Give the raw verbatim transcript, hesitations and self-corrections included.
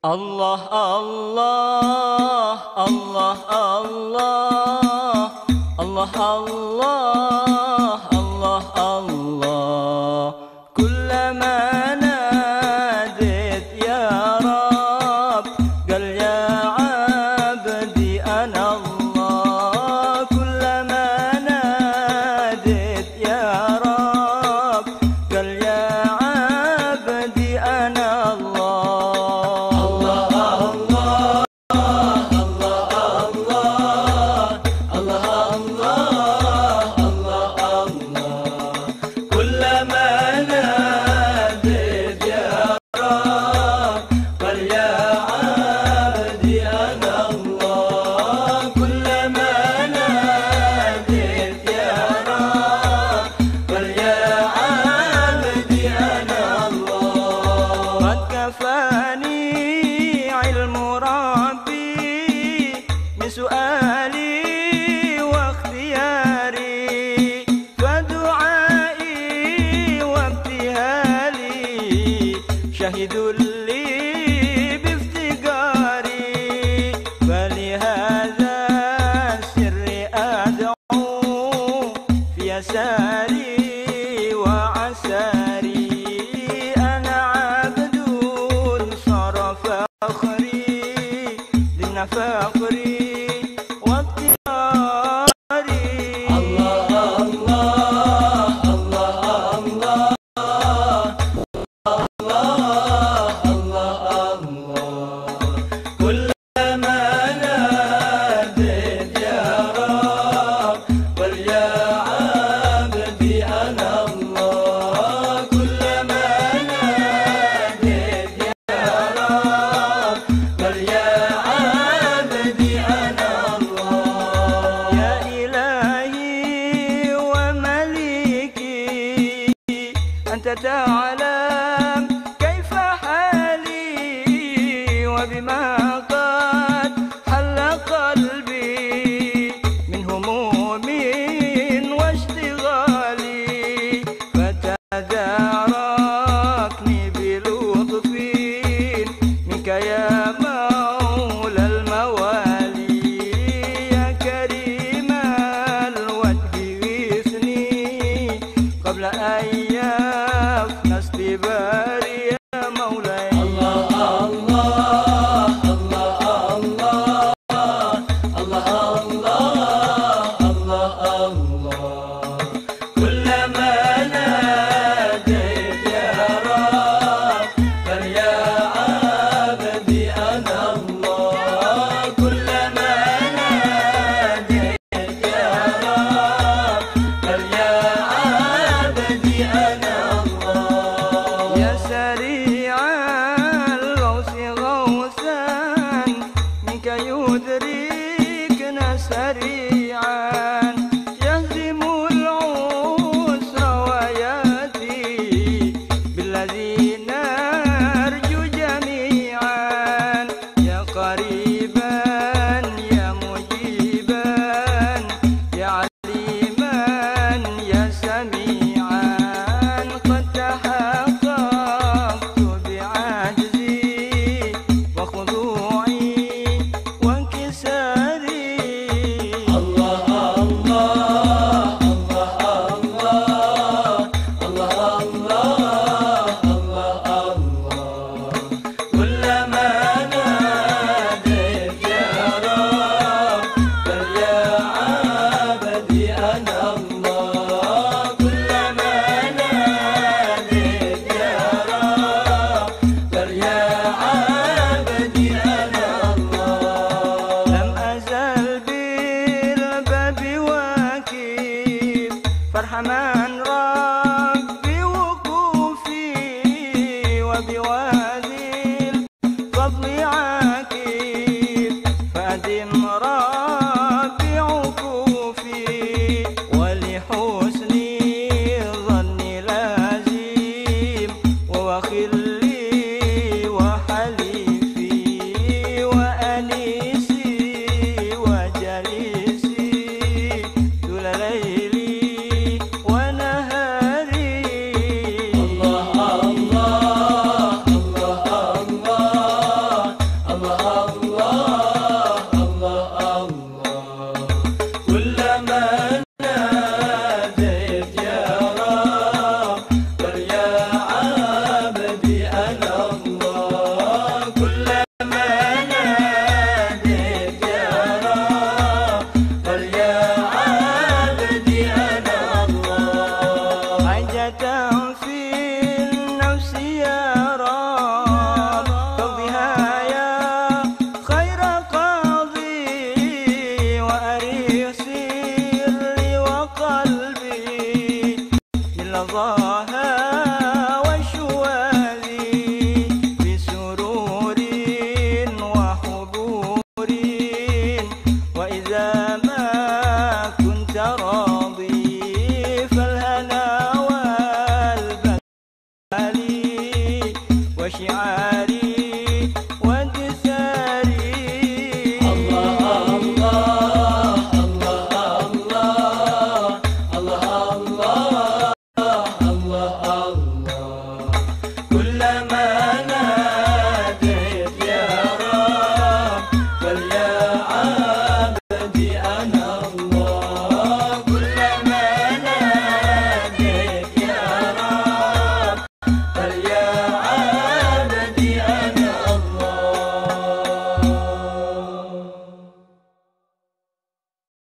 Allah Allah Allah Allah Allah Allah Allah Allah كلما ناديت يا رب قال يا عبدي أنا الله كلما ناديت يا رب قال يا عبدي أنا الله كفاني علم ربي بسؤالي واختياري فدعائي وابتهالي شهد لي بافتقاري فلهذا السر أدعو في يساري وعساري فقري واضطراري الله الله الله الله الله الله الله كلما ناديت يا رب قل يا عبدي أنا الله كلما ناديت يا رب قل يا أنت تعلم كيف حالي وبما قد حل قلبي من هموم واشتغالي فتداركني بلطف منك يا مولى الموالي يا كريم الوجه غثني قبل أيام استباري يا مولاي الله الله الله الله الله الله الله كلما ناديت يا رب قال يا عبدي أنا الله كلما ناديت يا رب قال يا عبدي أنا الله في النفس يا رب فاقضها يا خير قاضي وأريح سري وقلبي للظاها وشوالي بسرور وحضور وإذا ما كنت راضي فالهنا والبلي وشعار